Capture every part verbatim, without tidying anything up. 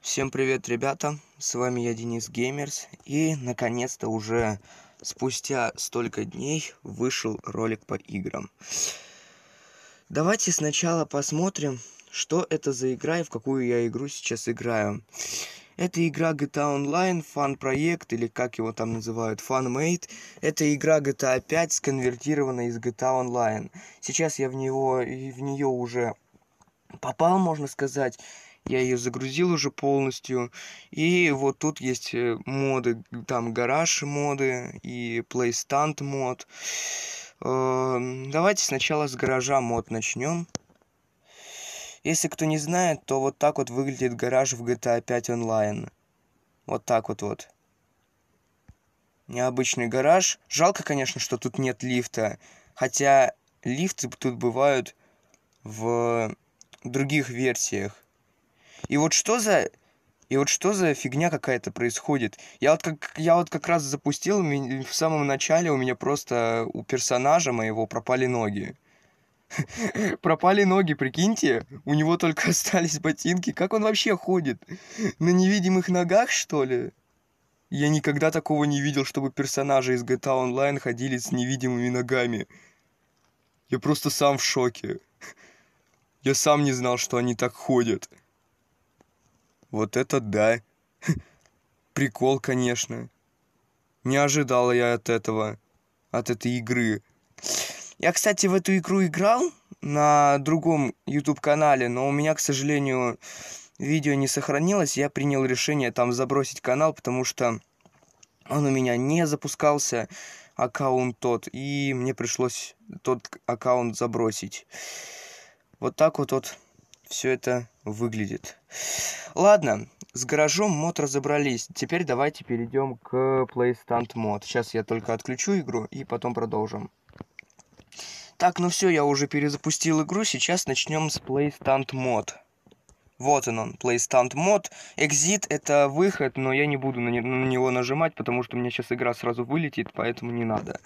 Всем привет, ребята! С вами я, Денис Геймерс, и наконец-то уже спустя столько дней вышел ролик по играм. Давайте сначала посмотрим, что это за игра и в какую я игру сейчас играю. Это игра джи ти эй Online, фан-проект, или как его там называют, FunMate. Это игра джи ти эй пять, сконвертированная из джи ти эй Online. Сейчас я в него, в нее уже попал, можно сказать. Я ее загрузил уже полностью. И вот тут есть моды, там гараж моды и плейстант мод. Давайте сначала с гаража мод начнем. Если кто не знает, то вот так вот выглядит гараж в джи ти эй пять онлайн. Вот так вот вот. Необычный гараж. Жалко, конечно, что тут нет лифта. Хотя лифты тут бывают в других версиях. И вот что за... И вот что за фигня какая-то происходит? Я вот как, я вот как раз запустил, в самом начале у меня просто у персонажа моего пропали ноги. Пропали ноги, прикиньте. У него только остались ботинки. Как он вообще ходит? На невидимых ногах, что ли? Я никогда такого не видел, чтобы персонажи из джи ти эй Online ходили с невидимыми ногами. Я просто сам в шоке. Я сам не знал, что они так ходят. Вот это да. Прикол, конечно. Не ожидал я от этого, от этой игры. Я, кстати, в эту игру играл на другом YouTube-канале, но у меня, к сожалению, видео не сохранилось. Я принял решение там забросить канал, потому что он у меня не запускался, аккаунт тот, и мне пришлось тот аккаунт забросить. Вот так вот, вот все это выглядит. Ладно, с гаражом мод разобрались. Теперь давайте перейдем к плейстант мод. Сейчас я только отключу игру и потом продолжим. Так, ну все, я уже перезапустил игру. Сейчас начнем с плейстант мод. Вот он он, плейстант мод. Exit это выход, но я не буду на, не на него нажимать, потому что у меня сейчас игра сразу вылетит, поэтому не надо.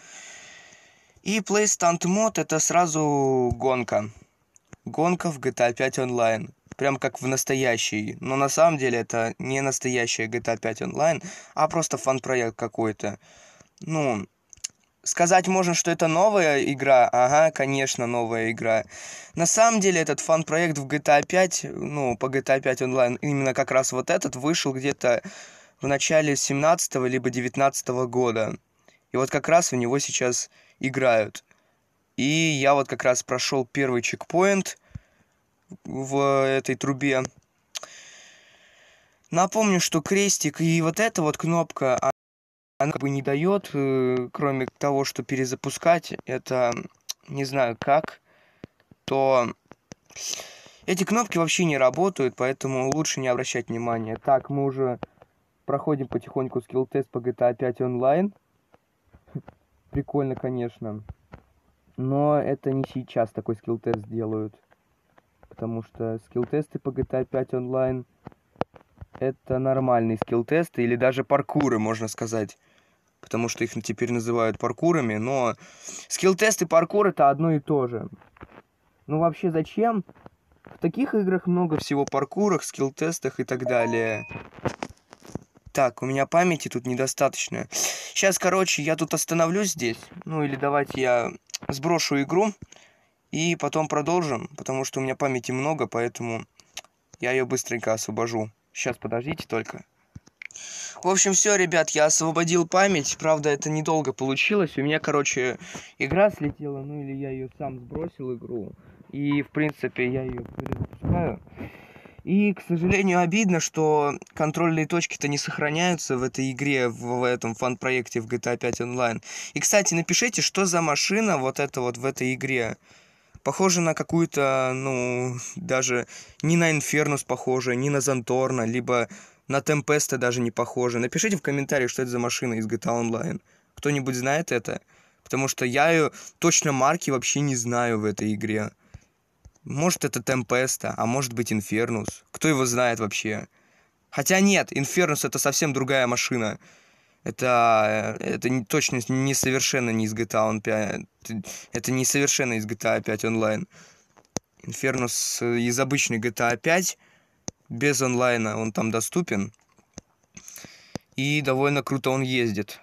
И плейстант мод это сразу гонка. Гонка в джи ти эй пять онлайн. Прям как в настоящей. Но на самом деле это не настоящая джи ти эй пять онлайн, а просто фан-проект какой-то. Ну, сказать можно, что это новая игра. Ага, конечно, новая игра. На самом деле этот фан-проект в джи ти эй пять, ну, по джи ти эй пять онлайн, именно как раз вот этот вышел где-то в начале семнадцатого либо девятнадцатого года. И вот как раз в него сейчас играют. И я вот как раз прошел первый чекпоинт в этой трубе. Напомню, что крестик и вот эта вот кнопка, она как бы не дает, кроме того, что перезапускать, это не знаю как, то эти кнопки вообще не работают, поэтому лучше не обращать внимания. Так, мы уже проходим потихоньку скилл-тест по джи ти эй пять онлайн. Прикольно, конечно. Но это не сейчас такой скилл-тест делают. Потому что скилл-тесты по джи ти эй пять онлайн это нормальные скилл-тесты, или даже паркуры, можно сказать. Потому что их теперь называют паркурами, но скилл-тест и паркур это одно и то же. Ну вообще зачем? В таких играх много всего паркурах, скилл-тестах и так далее. Так, у меня памяти тут недостаточно. Сейчас, короче, я тут остановлюсь здесь. Ну или давайте я сброшу игру и потом продолжим, потому что у меня памяти много, поэтому я ее быстренько освобожу. Сейчас, подождите только. В общем, все, ребят, я освободил память. Правда, это недолго получилось. У меня, короче, игра слетела, ну или я ее сам сбросил, игру. И, в принципе, я ее перезапускаю. И, к сожалению, обидно, что контрольные точки-то не сохраняются в этой игре, в, в этом фан-проекте в джи ти эй пять онлайн. И, кстати, напишите, что за машина вот эта вот в этой игре. Похоже на какую-то, ну, даже не на Инфернус похоже, не на Занторна, либо на Темпеста даже не похоже. Напишите в комментариях, что это за машина из джи ти эй Online. Кто-нибудь знает это? Потому что я ее точно марки вообще не знаю в этой игре. Может это Темпеста, а может быть Инфернус. Кто его знает вообще? Хотя нет, Инфернус это совсем другая машина. Это, это не, точно не совершенно не из джи ти эй пять. Это не совершенно из джи ти эй пять онлайн. Инфернус из обычной джи ти эй пять. без онлайна он там доступен. И довольно круто он ездит.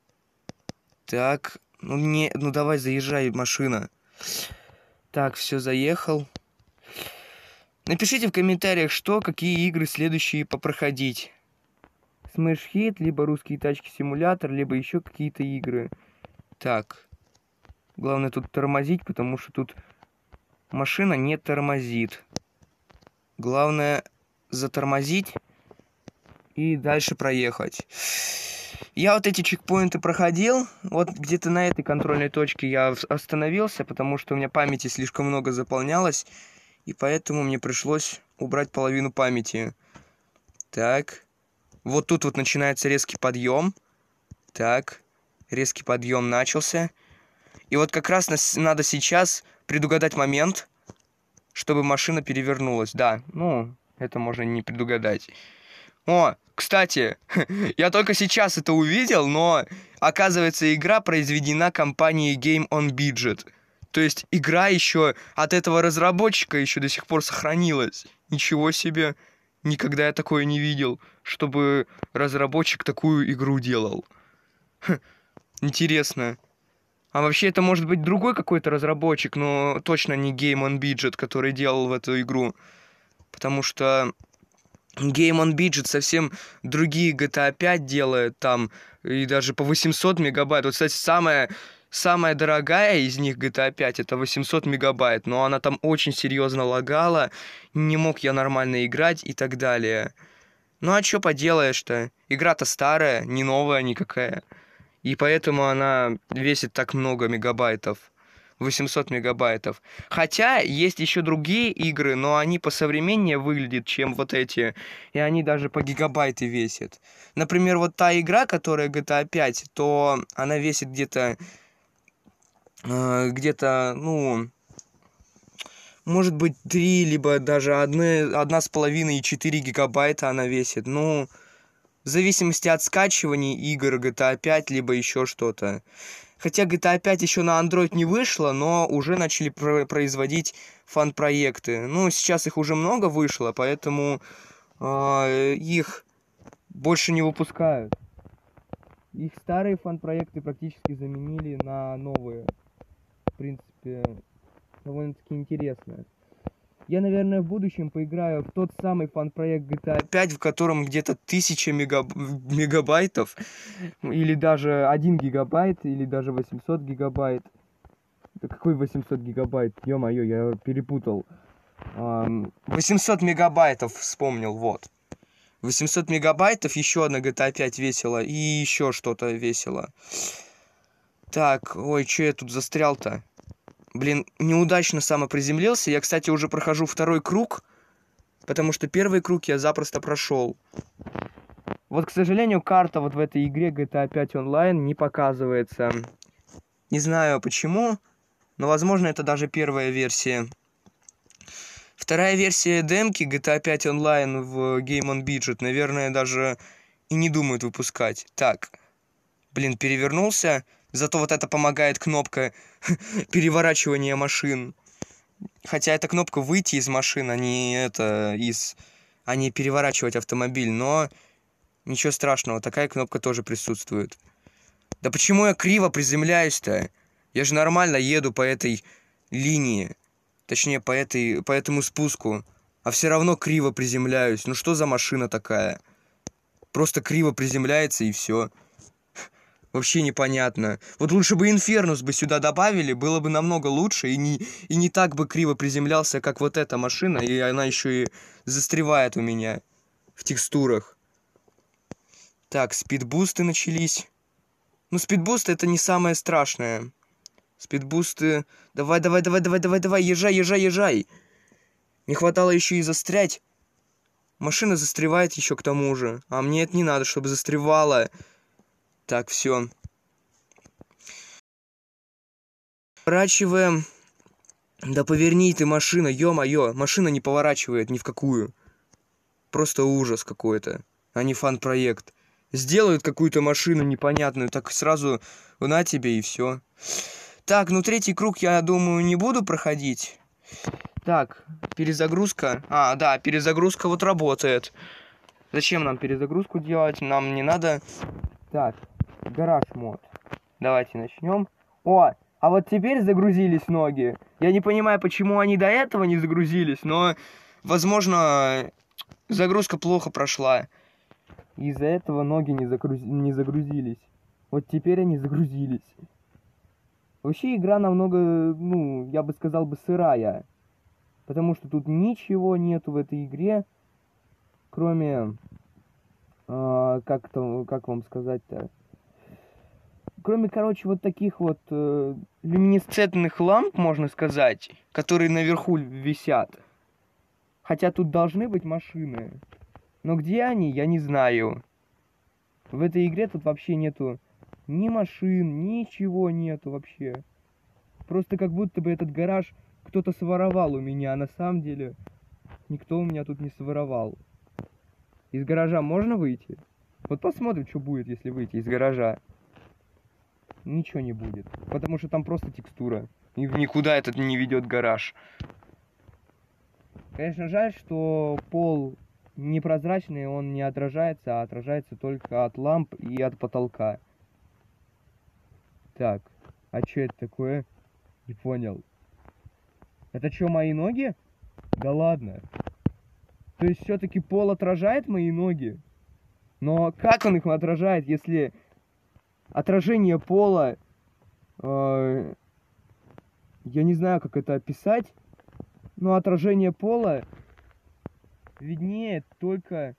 Так, ну не, ну давай заезжай, машина. Так, все, заехал. Напишите в комментариях, что, какие игры следующие попроходить. Smash Hit, либо русские тачки симулятор, либо еще какие-то игры. Так. Главное тут тормозить, потому что тут машина не тормозит. Главное затормозить и дальше проехать. Я вот эти чекпоинты проходил. Вот где-то на этой контрольной точке я остановился, потому что у меня памяти слишком много заполнялось. И поэтому мне пришлось убрать половину памяти. Так. Вот тут вот начинается резкий подъем. Так. Резкий подъем начался. И вот как раз надо сейчас предугадать момент, чтобы машина перевернулась. Да, ну, это можно не предугадать. О, кстати, я только сейчас это увидел, но, оказывается, игра произведена компанией Game on Budget. То есть игра еще от этого разработчика еще до сих пор сохранилась. Ничего себе. Никогда я такое не видел, чтобы разработчик такую игру делал. Хм, интересно. А вообще это может быть другой какой-то разработчик, но точно не Game on Budget, который делал в эту игру. Потому что Game on Budget совсем другие джи ти эй пять делает там, и даже по восемьсот мегабайт. Вот, кстати, самая... Самая дорогая из них джи ти эй пять это восемьсот мегабайт, но она там очень серьезно лагала, не мог я нормально играть и так далее. Ну а что поделаешь-то? Игра-то старая, не новая никакая. И поэтому она весит так много мегабайтов. восемьсот мегабайтов. Хотя есть еще другие игры, но они посовременнее выглядят, чем вот эти. И они даже по гигабайты весят. Например, вот та игра, которая джи ти эй пять, то она весит где-то... где-то, ну, может быть, три, либо даже одна с половиной и четыре гигабайта она весит. Ну, в зависимости от скачивания игр джи ти эй пять, либо еще что-то. Хотя джи ти эй пять еще на Android не вышло, но уже начали производить фан-проекты. Ну, сейчас их уже много вышло, поэтому э, их больше не выпускают. Их старые фан-проекты практически заменили на новые. В принципе, довольно-таки интересно. Я, наверное, в будущем поиграю в тот самый фан-проект джи ти эй пять, в котором где-то тысяча мегаб... мегабайтов, или даже один гигабайт, или даже восемьсот гигабайт. Да какой восемьсот гигабайт? Ё-моё, я перепутал. восемьсот мегабайтов вспомнил, вот. восемьсот мегабайтов, еще одна джи ти эй пять весила, и еще что-то весило. Так, ой, что я тут застрял-то? Блин, неудачно самоприземлился. Я, кстати, уже прохожу второй круг, потому что первый круг я запросто прошел. Вот, к сожалению, карта вот в этой игре джи ти эй пять онлайн не показывается. Не знаю почему, но, возможно, это даже первая версия. Вторая версия демки джи ти эй пять онлайн в Game on Budget, наверное, даже и не думают выпускать. Так, блин, перевернулся. Зато вот это помогает кнопка переворачивания машин. Хотя эта кнопка выйти из машин, а не это из... а не переворачивать автомобиль. Но ничего страшного, такая кнопка тоже присутствует. Да почему я криво приземляюсь-то? Я же нормально еду по этой линии. Точнее, по, этой, по этому спуску. А все равно криво приземляюсь. Ну что за машина такая? Просто криво приземляется и все. Вообще непонятно. Вот лучше бы Инфернус бы сюда добавили, было бы намного лучше, и не, и не так бы криво приземлялся, как вот эта машина, и она еще и застревает у меня в текстурах. Так, спидбусты начались. Ну, спидбусты это не самое страшное. Спидбусты... Давай, давай, давай, давай, давай, давай, езжай, езжай, езжай. Не хватало еще и застрять. Машина застревает еще к тому же. А мне это не надо, чтобы застревала. Так, все. Поворачиваем. Да поверни ты, машина, ё-моё. Машина не поворачивает ни в какую. Просто ужас какой-то, а не фан-проект. Сделают какую-то машину непонятную, так сразу на тебе и все. Так, ну третий круг, я думаю, не буду проходить. Так, перезагрузка. А, да, перезагрузка вот работает. Зачем нам перезагрузку делать? Нам не надо. Так, гараж мод. Давайте начнем. О, а вот теперь загрузились ноги. Я не понимаю, почему они до этого не загрузились, но, возможно, загрузка плохо прошла. Из-за этого ноги не, загруз... не загрузились. Вот теперь они загрузились. Вообще игра намного, ну, я бы сказал бы, сырая. Потому что тут ничего нету в этой игре, кроме... Э, как, то, как вам сказать-то? Кроме, короче, вот таких вот э, люминесцентных ламп, можно сказать, которые наверху висят. Хотя тут должны быть машины. Но где они, я не знаю. В этой игре тут вообще нету ни машин, ничего нету вообще. Просто как будто бы этот гараж кто-то своровал у меня, а на самом деле никто у меня тут не своровал. Из гаража можно выйти? Вот посмотрим, что будет, если выйти из гаража. Ничего не будет, потому что там просто текстура. И в никуда этот не ведет гараж. Конечно, жаль, что пол непрозрачный, он не отражается, а отражается только от ламп и от потолка. Так, а что это такое? Не понял. Это что, мои ноги? Да ладно. То есть все-таки пол отражает мои ноги? Но как он их отражает, если отражение пола... Э, я не знаю, как это описать. Но отражение пола виднеет только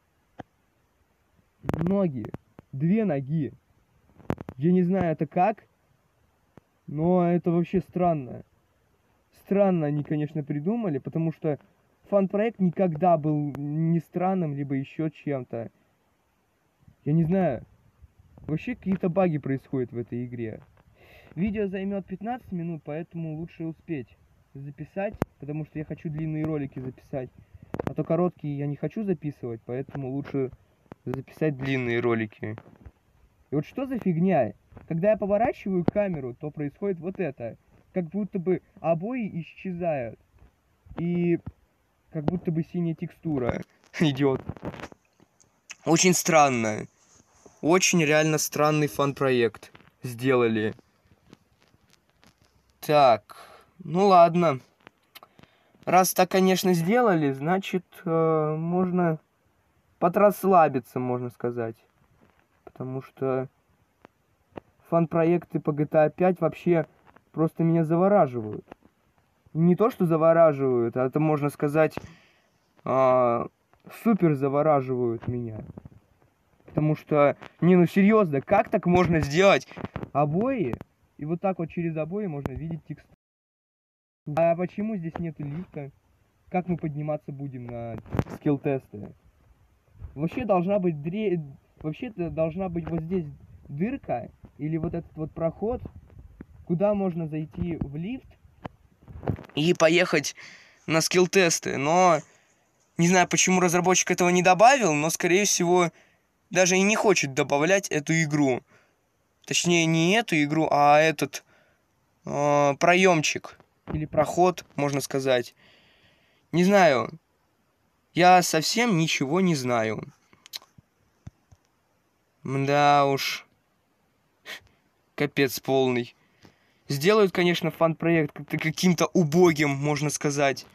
ноги. Две ноги. Я не знаю, это как. Но это вообще странно. Странно они, конечно, придумали, потому что фан-проект никогда был не странным, либо еще чем-то. Я не знаю. Вообще какие-то баги происходят в этой игре. Видео займет пятнадцать минут, поэтому лучше успеть записать, потому что я хочу длинные ролики записать. А то короткие я не хочу записывать, поэтому лучше записать длинные ролики. И вот что за фигня? Когда я поворачиваю камеру, то происходит вот это. Как будто бы обои исчезают. И как будто бы синяя текстура идет. Очень странно. Очень реально странный фан-проект сделали. Так, ну ладно. Раз так, конечно, сделали, значит, э, можно подрасслабиться, можно сказать. Потому что фан-проекты по джи ти эй пять вообще просто меня завораживают. Не то, что завораживают, а это, можно сказать, э, супер завораживают меня. Потому что, не, ну серьезно, как так можно сделать обои, и вот так вот через обои можно видеть текстуру? А почему здесь нету лифта? Как мы подниматься будем на скилл-тесты? Вообще должна быть дре... Вообще-то должна быть вот здесь дырка, или вот этот вот проход, куда можно зайти в лифт и поехать на скилл-тесты. Но не знаю, почему разработчик этого не добавил, но, скорее всего, даже и не хочет добавлять эту игру. Точнее, не эту игру, а этот э, проемчик. Или проход, можно сказать. Не знаю. Я совсем ничего не знаю. Да уж. Капец полный. Сделают, конечно, фан-проект каким-то убогим, можно сказать.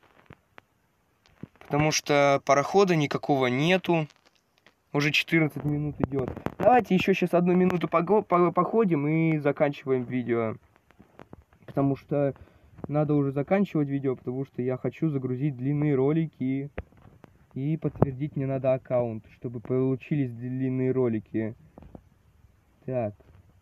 Потому что парохода никакого нету. Уже четырнадцать минут идет. Давайте еще сейчас одну минуту походим и заканчиваем видео. Потому что надо уже заканчивать видео, потому что я хочу загрузить длинные ролики. И подтвердить мне надо аккаунт, чтобы получились длинные ролики. Так.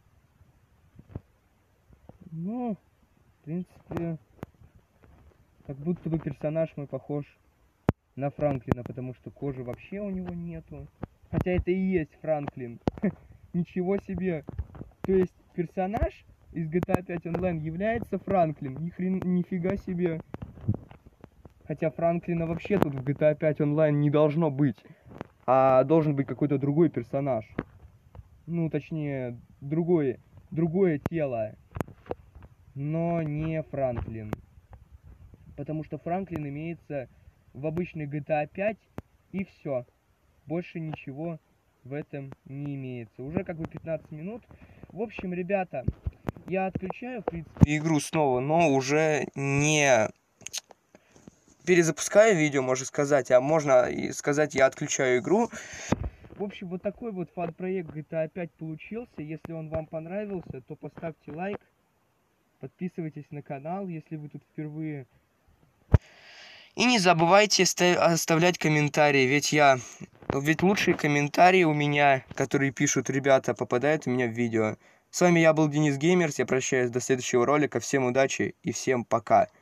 Ну, в принципе, как будто бы персонаж мой похож на Франклина, потому что кожи вообще у него нету. Хотя это и есть Франклин. Ничего себе. То есть персонаж из джи ти эй пять онлайн является Франклин. Ни хрен, нифига себе. Хотя Франклина вообще тут в джи ти эй пять онлайн не должно быть. А должен быть какой-то другой персонаж. Ну, точнее, другое, другое тело. Но не Франклин. Потому что Франклин имеется в обычной джи ти эй пять, и все. Больше ничего в этом не имеется. Уже как бы пятнадцать минут. В общем, ребята, я отключаю, в принципе, игру снова, но уже не перезапускаю видео, можно сказать, а можно и сказать, я отключаю игру. В общем, вот такой вот фан-проект джи ти эй пять получился. Если он вам понравился, то поставьте лайк, подписывайтесь на канал, если вы тут впервые. И не забывайте оставлять комментарии, ведь я... Ведь лучшие комментарии у меня, которые пишут ребята, попадают у меня в видео. С вами я был Денис Геймерс, я прощаюсь до следующего ролика, всем удачи и всем пока.